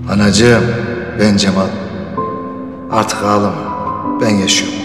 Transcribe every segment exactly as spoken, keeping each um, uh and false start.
Anacığım, ben Cemal. Artık ağlama. Ben yaşıyorum.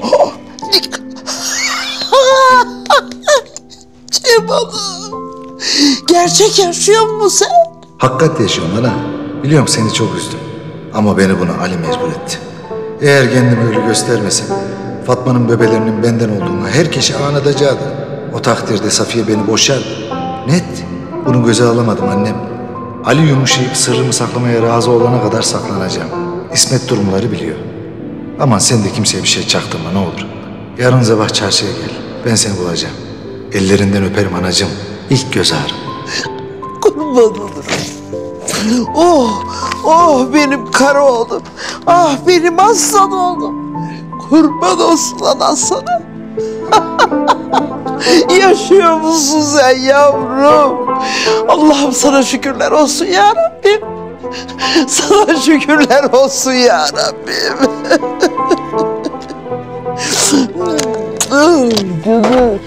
Cemal'ım. Gerçek yaşıyor musun sen? Hakikat yaşıyorum ana. Biliyorum seni çok üzdüm. Ama beni buna Ali mecbur etti. Eğer kendimi ölü göstermesem, Fatma'nın bebelerinin benden olduğunu herkese anlatacaktı. O takdirde Safiye beni boşardı. Net. Bunu göze alamadım annem. Ali yumuşayıp sırrımı saklamaya razı olana kadar saklanacağım. İsmet durumları biliyor. Aman sen de kimseye bir şey çaktırma ne olur. Yarın sabah çarşıya gel. Ben seni bulacağım. Ellerinden öperim anacığım. İlk göz ağrım. Kurban olurum. Oh, oh benim kara oğlum. Ah benim aslan oğlum. Kurban olsun lan sana. Yaşıyor musun sen yavrum? Allah'ım sana şükürler olsun ya Rabbim. Sana şükürler olsun ya Rabbim. Canım.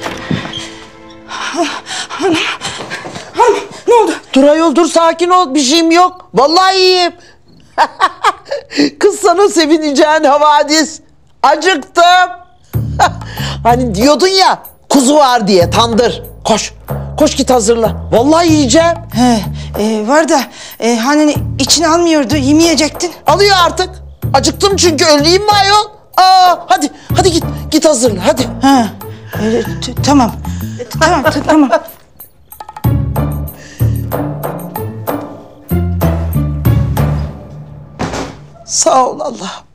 Hanım, hanım ne oldu? Dur ayol dur sakin ol bir şeyim yok. Vallahi iyiyim. Kız sana sevineceğin havadis. Acıktım. Hani diyordun ya kuzu var diye tandır. Koş. Koş git hazırla. Vallahi yiyeceğim. He, e, var da e, hani içine almıyordu, yemeyecektin. Alıyor artık. Acıktım çünkü öleyim mi ayol? Aa, hadi hadi git git hazırla hadi. Ha, e, t- tamam. E, t- tamam, t- tamam. Sağ ol Allah'ım.